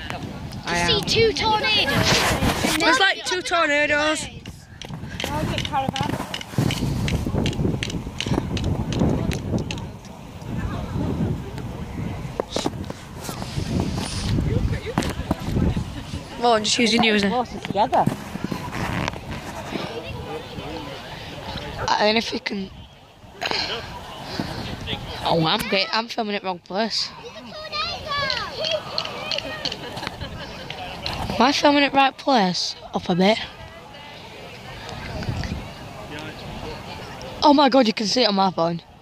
To see two tornadoes. There's like two tornadoes. Well, just use your nose. Together. And if you can. Oh, I'm filming it wrong place. Am I filming it right place? Up a bit. Oh my god, you can see it on my phone.